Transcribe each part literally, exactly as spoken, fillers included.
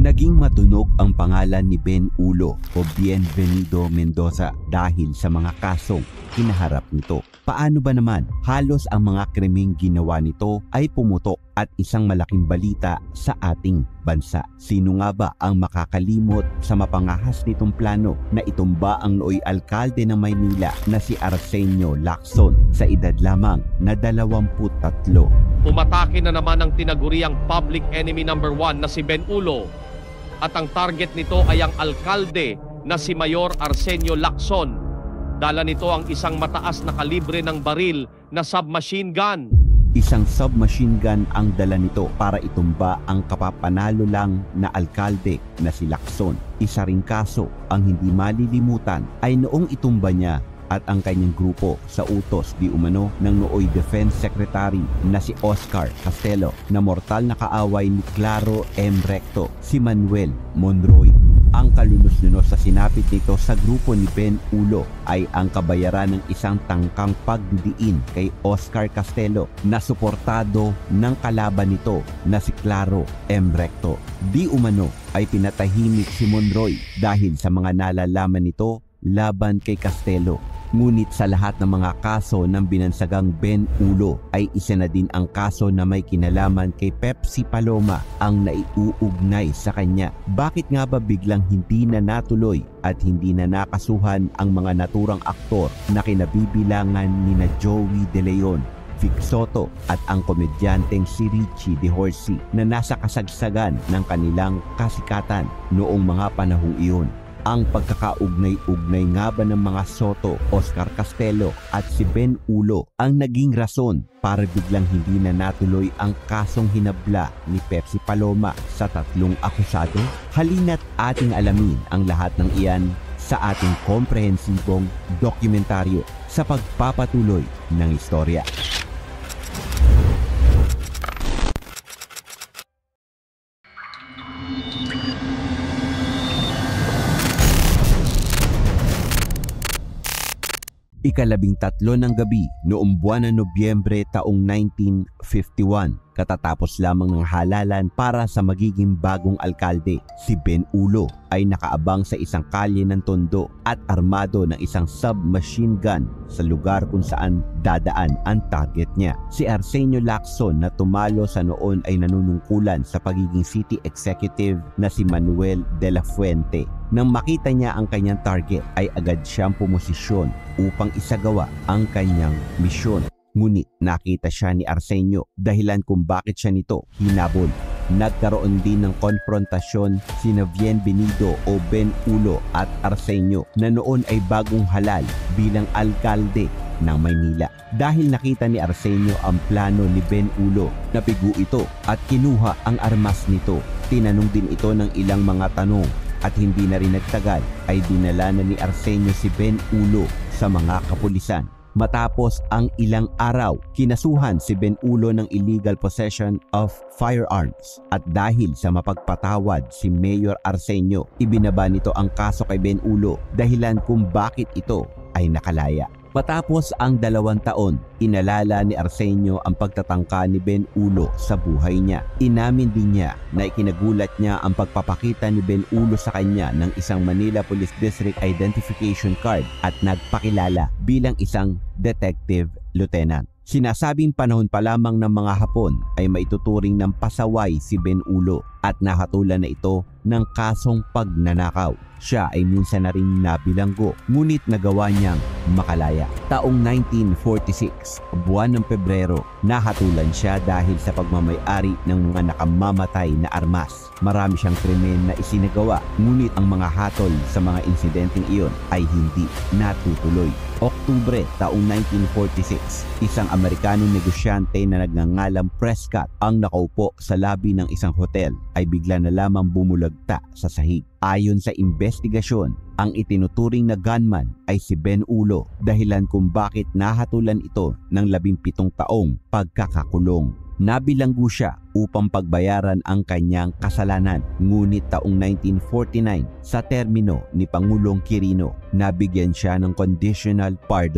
Naging matunog ang pangalan ni Ben Ulo o Bienvenido Mendoza dahil sa mga kasong kinaharap nito. Paano ba naman? Halos ang mga krimeng ginawa nito ay pumutok at isang malaking balita sa ating bansa. Sino nga ba ang makakalimot sa mapangahas nitong plano na itumba ang nooy alkalde ng Maynila na si Arsenio Lacson sa edad lamang na dalawampu't tatlo? Umatake na naman ang tinaguriang public enemy number one na si Ben Ulo at ang target nito ay ang alkalde na si Mayor Arsenio Lacson. Dala nito ang isang mataas na kalibre ng baril na submachine gun. Isang submachine gun ang dala nito para itumba ang kapapanalo lang na alkalde na si Lacson. Isa ring kaso ang hindi malilimutan ay noong itumba niya at ang kanyang grupo sa utos di umano ng nooy Defense Secretary na si Oscar Castelo na mortal na kaaway ni Claro M. Recto, si Manuel Monroy. Ang kalunos-lunos sa sinapit nito sa grupo ni Ben Ulo ay ang kabayaran ng isang tangkang pagdidiin kay Oscar Castelo na suportado ng kalaban nito na si Claro M. Recto. Di umano ay pinatahimik si Monroy dahil sa mga nalalaman nito laban kay Castelo. Ngunit sa lahat ng mga kaso ng binansagang Ben Ulo ay isa na din ang kaso na may kinalaman kay Pepsi Paloma ang naiuugnay sa kanya. Bakit nga ba biglang hindi na natuloy at hindi na nakasuhan ang mga naturang aktor na kinabibilangan ni na Joey De Leon, Vic Soto at ang komedyanteng si Richie De Horsey na nasa kasagsagan ng kanilang kasikatan noong mga panahong iyon? Ang pagkakaugnay-ugnay nga ba ng mga Soto, Oscar Castelo at si Ben Ulo ang naging rason para biglang hindi na natuloy ang kasong hinabla ni Pepsi Paloma sa tatlong akusado? Halina't ating alamin ang lahat ng iyan sa ating komprehensibong dokumentaryo sa pagpapatuloy ng istorya. Ikalabing tatlo ng gabi noong buwan ng Nobyembre taong nineteen fifty-one, katatapos lamang ng halalan para sa magiging bagong alkalde. Si Ben Ulo ay nakaabang sa isang kalye ng Tondo at armado ng isang submachine gun sa lugar kung saan dadaan ang target niya. Si Arsenio Lacson na tumalo sa noon ay nanunungkulan sa pagiging city executive na si Manuel de la Fuente. Nang makita niya ang kanyang target ay agad siyang pumosisyon upang isagawa ang kanyang misyon. Ngunit nakita siya ni Arsenio dahilan kung bakit siya nito hinabol. Nagkaroon din ng konfrontasyon sina Bienvenido o Ben Ulo at Arsenio na noon ay bagong halal bilang alkalde ng Maynila. Dahil nakita ni Arsenio ang plano ni Ben Ulo, napigo ito at kinuha ang armas nito. Tinanong din ito ng ilang mga tanong at hindi na rin nagtagal ay dinala na ni Arsenio si Ben Ulo sa mga kapulisan. Matapos ang ilang araw, kinasuhan si Ben Ulo ng illegal possession of firearms at dahil sa mapagpatawad si Mayor Arsenio, ibinaba nito ang kaso kay Ben Ulo dahilan kung bakit ito ay nakalaya. Matapos ang dalawang taon, inalala ni Arsenio ang pagtatangka ni Ben Ulo sa buhay niya. Inamin din niya na ikinagulat niya ang pagpapakita ni Ben Ulo sa kanya ng isang Manila Police District Identification Card at nagpakilala bilang isang detective lieutenant. Sinasabing panahon pa lamang ng mga Hapon ay maituturing ng pasaway si Ben Ulo at nakatulan na ito ng kasong pagnanakaw. Siya ay minsan na rin nabilanggo, ngunit nagawa niyang makalaya. Taong nineteen forty-six, buwan ng Pebrero, nahatulan siya dahil sa pagmamay-ari ng mga nakamamatay na armas. Marami siyang krimen na isinagawa, ngunit ang mga hatol sa mga insidenteng iyon ay hindi natutuloy. Oktubre taong nineteen forty-six, isang Amerikanong negosyante na nagngangalang Prescott ang nakaupo sa labi ng isang hotel ay bigla na lamang bumulagta sa sahig. Ayon sa investigasyon, ang itinuturing na gunman ay si Ben Ulo dahilan kung bakit nahatulan ito ng labimpitong taong pagkakakulong. Nabilanggo siya upang pagbayaran ang kanyang kasalanan. Ngunit taong nineteen forty-nine, sa termino ni Pangulong Quirino, nabigyan siya ng conditional pardon.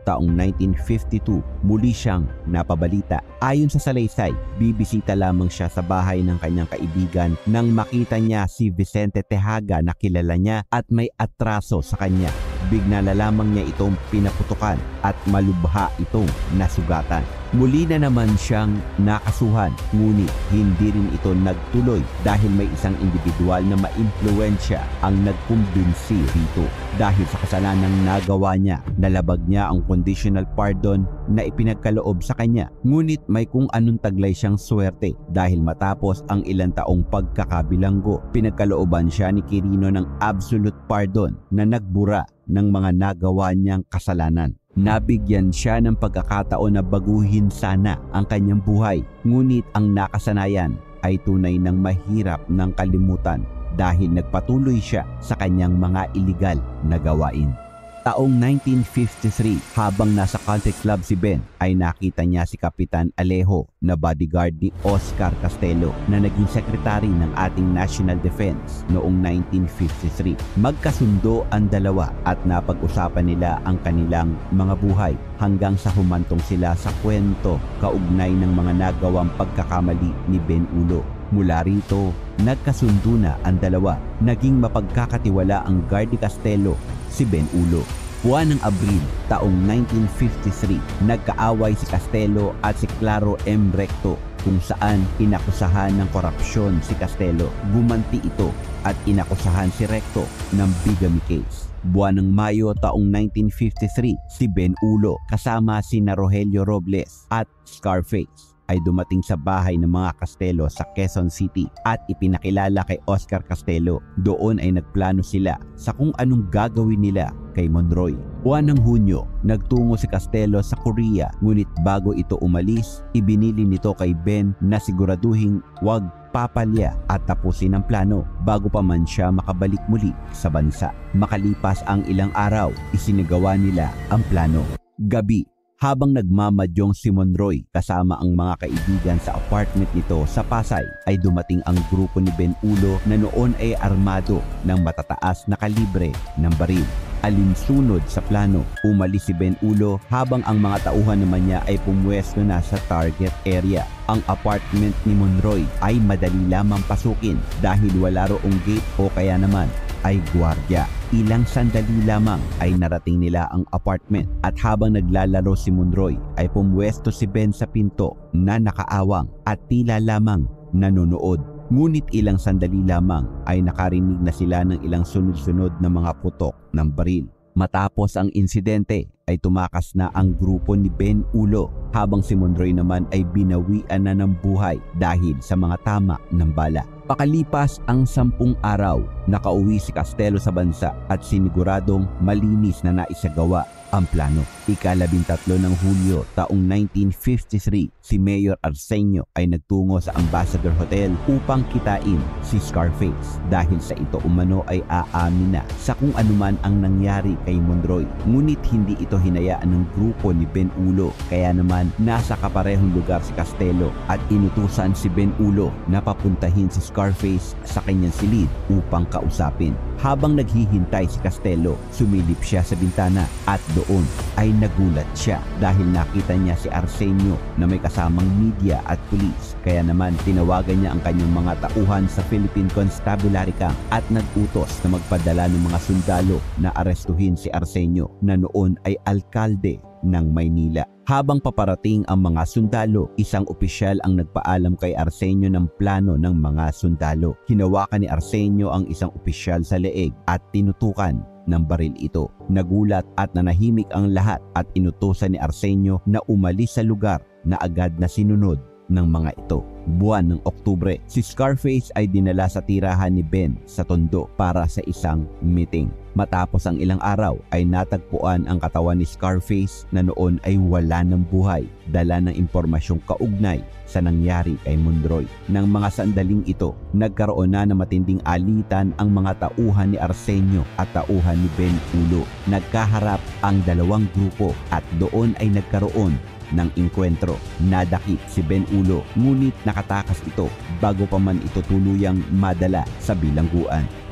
taong nineteen fifty-two, muli siyang napabalita. Ayon sa salaysay, bibisita lamang siya sa bahay ng kanyang kaibigan nang makita niya si Vicente Tejaga na kilala niya at may atraso sa kanya. Bigla na lamang niya itong pinaputukan at malubha itong nasugatan. Muli na naman siyang nakasuhan, ngunit hindi rin ito nagtuloy dahil may isang individual na maimpluwensya ang nagkumbinsi rito. Dahil sa kasalanang nagawa niya, nalabag niya ang conditional pardon na ipinagkaloob sa kanya. Ngunit may kung anong taglay siyang swerte dahil matapos ang ilang taong pagkakabilanggo, pinagkalooban siya ni Quirino ng absolute pardon na nagbura ng mga nagawa niyang kasalanan. Nabigyan siya ng pagkakataon na baguhin sana ang kanyang buhay, ngunit ang nakasanayan ay tunay ng mahirap ng kalimutan dahil nagpatuloy siya sa kanyang mga iligal na gawain. Taong nineteen fifty-three, habang nasa country club si Ben, ay nakita niya si Kapitan Alejo na bodyguard ni Oscar Castelo na naging sekretary ng ating National Defense noong nineteen fifty-three. Magkasundo ang dalawa at napag-usapan nila ang kanilang mga buhay hanggang sa humantong sila sa kwento kaugnay ng mga nagawang pagkakamali ni Ben Ulo. Mula rito, nagkasundo na ang dalawa. Naging mapagkakatiwala ang guard ni Castelo, si Ben Ulo. Buwan ng Abril taong nineteen fifty-three, nagkaaway si Castelo at si Claro M. Recto kung saan inakusahan ng korupsyon si Castelo. Gumanti ito at inakusahan si Recto ng bigamy case. Buwan ng Mayo taong nineteen fifty-three, si Ben Ulo kasama si Rogelio Robles at Scarface ay dumating sa bahay ng mga Castelo sa Quezon City at ipinakilala kay Oscar Castelo. Doon ay nagplano sila sa kung anong gagawin nila kay Monroy. Buwan ng Hunyo, nagtungo si Castelo sa Korea, ngunit bago ito umalis, ibinili nito kay Ben na siguraduhing wag papalya at tapusin ang plano bago pa man siya makabalik muli sa bansa. Makalipas ang ilang araw, isinagawa nila ang plano. Gabi, habang nagmamadyong si Monroy kasama ang mga kaibigan sa apartment nito sa Pasay, ay dumating ang grupo ni Ben Ulo na noon ay armado ng matataas na kalibre ng baril. Alinsunod sa plano, umalis si Ben Ulo habang ang mga tauhan naman niya ay pumwesto na sa target area. Ang apartment ni Monroy ay madali lamang pasukin dahil wala roong gate o kaya naman ay gwardiya. Ilang sandali lamang ay narating nila ang apartment at habang naglalaro si Monroy ay pumwesto si Ben sa pinto na nakaawang at tila lamang nanonood. Ngunit ilang sandali lamang ay nakarinig na sila ng ilang sunod-sunod na mga putok ng baril. Matapos ang insidente ay tumakas na ang grupo ni Ben Ulo habang si Monroy naman ay binawian na ng buhay dahil sa mga tama ng bala. Pakalipas ang sampung araw, nakauwi si Castelo sa bansa at siniguradong malinis na naisagawa ang plano. Ikalabintatlo ng Hulyo taong nineteen fifty-three, si Mayor Arsenio ay nagtungo sa Ambassador Hotel upang kitain si Scarface dahil sa ito umano ay aamin na sa kung anuman ang nangyari kay Monroy. Ngunit hindi ito hinayaan ng grupo ni Ben Ulo, kaya naman nasa kaparehong lugar si Castelo at inutusan si Ben Ulo na papuntahin si Scarface sa kanyang silid upang kausapin. Habang naghihintay si Castelo, sumilip siya sa bintana at doon ay nagulat siya dahil nakita niya si Arsenio na may kasamang media at pulis. Kaya naman tinawagan niya ang kanyang mga tauhan sa Philippine Constabulary Camp at nag-utos na magpadala ng mga sundalo na arestuhin si Arsenio na noon ay alkalde ng Maynila. Habang paparating ang mga sundalo, isang opisyal ang nagpaalam kay Arsenio ng plano ng mga sundalo. Hinawakan ni Arsenio ang isang opisyal sa leeg at tinutukan ng baril ito. Nagulat at nanahimik ang lahat at inutusan ni Arsenio na umalis sa lugar na agad na sinunod ng mga ito. Buwan ng Oktubre, si Scarface ay dinala sa tirahan ni Ben sa Tondo para sa isang meeting. Matapos ang ilang araw ay natagpuan ang katawan ni Scarface na noon ay wala ng buhay, dala ng impormasyong kaugnay sa nangyari kay Monroy. Nang mga sandaling ito, nagkaroon na ng matinding alitan ang mga tauhan ni Arsenio at tauhan ni Ben Ulo. Nagkaharap ang dalawang grupo at doon ay nagkaroon ng inkwentro. Nadakip si Ben Ulo, ngunit nakatakas ito bago pa man ito tuluyang madala sa bilangguan.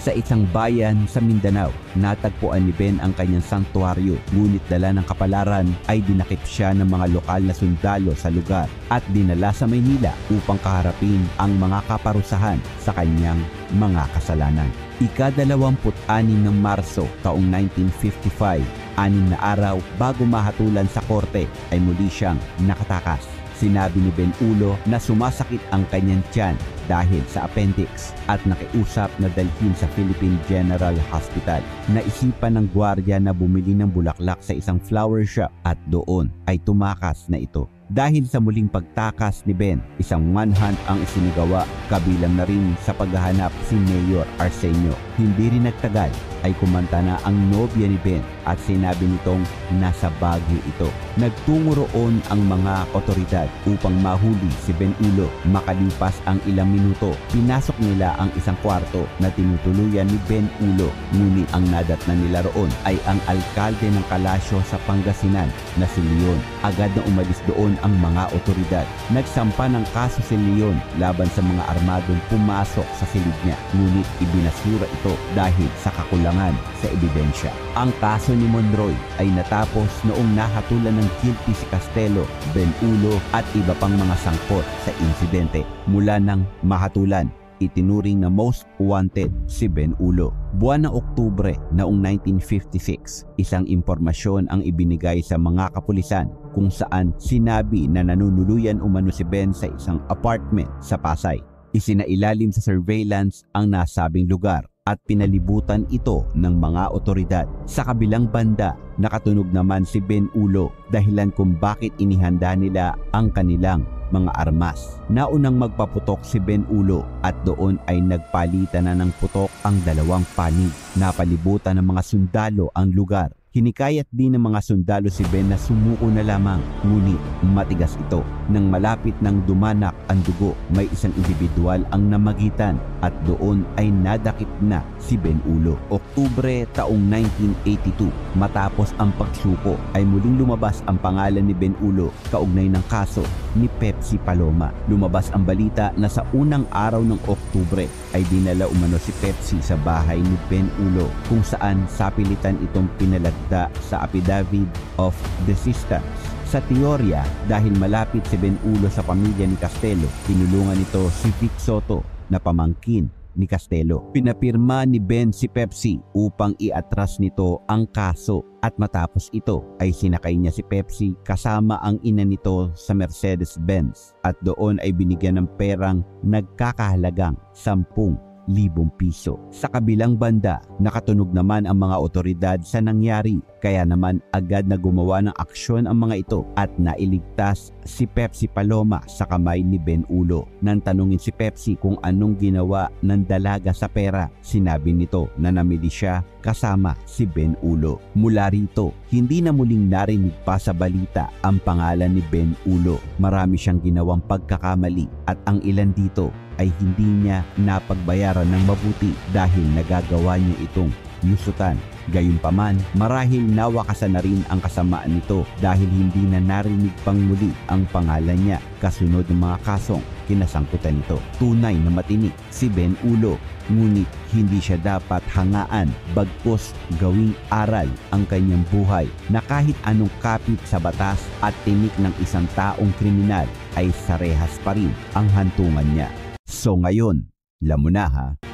Sa isang bayan sa Mindanao, natagpuan ni Ben ang kanyang sanktuaryo, ngunit dala ng kapalaran ay dinakip siya ng mga lokal na sundalo sa lugar at dinala sa Maynila upang kaharapin ang mga kaparusahan sa kanyang mga kasalanan. Ikadalawamput-anim ng Marso taong nineteen fifty-five, anim na araw bago mahatulan sa korte ay muli siyang nakatakas. Sinabi ni Ben Ulo na sumasakit ang kanyang tiyan dahil sa appendix at nakiusap na dalhin sa Philippine General Hospital. Naisipan ng gwardiya na bumili ng bulaklak sa isang flower shop at doon ay tumakas na ito. Dahil sa muling pagtakas ni Ben, isang manhunt ang isinagawa, kabilang na rin sa paghahanap si Mayor Arsenio. Hindi rin nagtagal ay kumanta na ang nobya ni Ben at sinabi nitong nasa Baguio ito. Nagtungo roon ang mga otoridad upang mahuli si Ben Ulo. Makalipas ang ilang minuto, pinasok nila ang isang kwarto na tinutuluyan ni Ben Ulo. Ngunit ang nadatnan nila roon ay ang alkalde ng Kalasyo sa Pangasinan na si Leon. Agad na umalis doon ang mga otoridad. Nagsampa ng kaso si Leon laban sa mga armadong pumasok sa silid niya. Ngunit ibinasura ito dahil sa kakulangan sa ebidensya. Ang kaso ni Monroy ay natapos noong nahatulan ng guilty si Castelo, Ben Ulo at iba pang mga sangkot sa insidente. Mula ng mahatulan, itinuring na most wanted si Ben Ulo. Buwan ng Oktubre noong nineteen fifty-six, isang impormasyon ang ibinigay sa mga kapulisan kung saan sinabi na nanunuluyan umano si Ben sa isang apartment sa Pasay. Isinailalim sa surveillance ang nasabing lugar at pinalibutan ito ng mga otoridad. Sa kabilang banda, nakatunog naman si Ben Ulo dahilan kung bakit inihanda nila ang kanilang mga armas. Naunang magpaputok si Ben Ulo at doon ay nagpalitan na ng putok ang dalawang panig. Napalibutan ng mga sundalo ang lugar. Hinikayat din ng mga sundalo si Ben na sumuko na lamang, ngunit matigas ito. Nang malapit ng dumanak ang dugo, may isang individual ang namagitan at doon ay nadakip na si Ben Ulo. Oktubre taong nineteen eighty-two, matapos ang pagsuko ay muling lumabas ang pangalan ni Ben Ulo kaugnay ng kaso ni Pepsi Paloma. Lumabas ang balita na sa unang araw ng Oktubre ay dinala umano si Pepsi sa bahay ni Ben Ulo kung saan sapilitan itong pinalagda sa affidavit of desistance. Sa teorya, dahil malapit si Ben Ulo sa pamilya ni Castelo, tinulungan nito si Vic Soto na pamangkin ni Castelo. Pinapirma ni Ben si Pepsi upang iatras nito ang kaso at matapos ito ay sinakay niya si Pepsi kasama ang ina nito sa Mercedes-Benz at doon ay binigyan ng perang nagkakahalagang sampung libong piso. Sa kabilang banda, nakatunog naman ang mga otoridad sa nangyari, kaya naman agad na gumawa ng aksyon ang mga ito at nailigtas si Pepsi Paloma sa kamay ni Ben Ulo. Nang tanungin si Pepsi kung anong ginawa ng dalaga sa pera, sinabi nito na namili siya kasama si Ben Ulo. Mula rito, hindi na muling narinig pa sa balita ang pangalan ni Ben Ulo. Marami siyang ginawang pagkakamali at ang ilan dito ay hindi niya napagbayaran ng mabuti dahil nagagawa niya itong lusutan. Gayunpaman, marahil nawakasan na rin ang kasamaan nito dahil hindi na narinig pang muli ang pangalan niya kasunod ng mga kasong kinasangkutan nito. Tunay na matinik si Ben Ulo, ngunit hindi siya dapat hangaan bagkus gawing aral ang kanyang buhay na kahit anong kapit sa batas at tinik ng isang taong kriminal ay sa rehas pa rin ang hantungan niya. So ngayon, alam mo na ha?